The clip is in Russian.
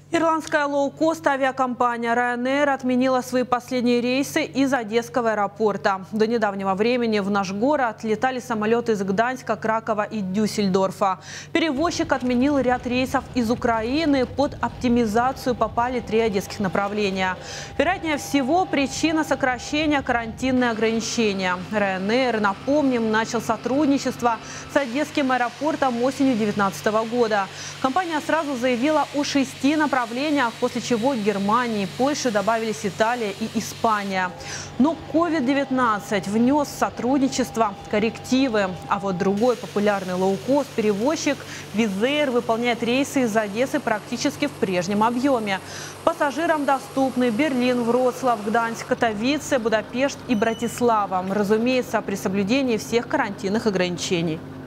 Ирландская лоукост авиакомпания Ryanair отменила свои последние рейсы из Одесского аэропорта. До недавнего времени в наш город летали самолеты из Гданьска, Кракова и Дюссельдорфа. Перевозчик отменил ряд рейсов из Украины. Под оптимизацию попали 3 одесских направления. Вероятнее всего, причина сокращения — карантинные ограничения. Ryanair, напомним, начал сотрудничество с Одесским аэропортом осенью 2019 года. Компания сразу заявила о 6 направлениях, после чего к Германии и Польше добавились Италия и Испания. Но COVID-19 внес в сотрудничество коррективы. А вот другой популярный лоукост-перевозчик Wizz Air выполняет рейсы из Одессы практически в прежнем объеме. Пассажирам доступны Берлин, Вроцлав, Гданьск, Катовице, Будапешт и Братислава. Разумеется, при соблюдении всех карантинных ограничений.